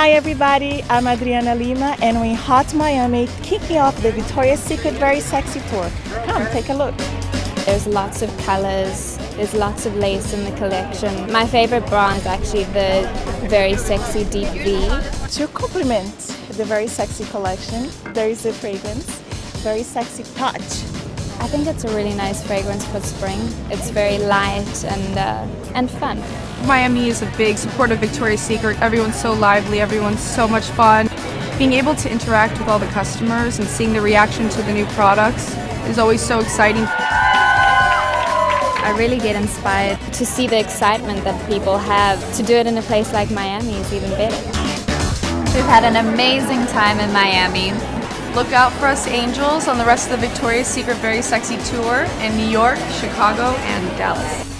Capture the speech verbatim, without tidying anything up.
Hi everybody, I'm Adriana Lima and we're in Hot Miami kicking off the Victoria's Secret Very Sexy Tour. Come, take a look. There's lots of colors, there's lots of lace in the collection. My favorite bra is actually the Very Sexy Deep V. To complement the Very Sexy collection, there is a fragrance, Very Sexy Touch. I think it's a really nice fragrance for spring. It's very light and, uh, and fun. Miami is a big supporter of Victoria's Secret. Everyone's so lively, everyone's so much fun. Being able to interact with all the customers and seeing the reaction to the new products is always so exciting. I really get inspired to see the excitement that people have. To do it in a place like Miami is even better. We've had an amazing time in Miami. Look out for us angels on the rest of the Victoria's Secret Very Sexy Tour in New York, Chicago, and Dallas.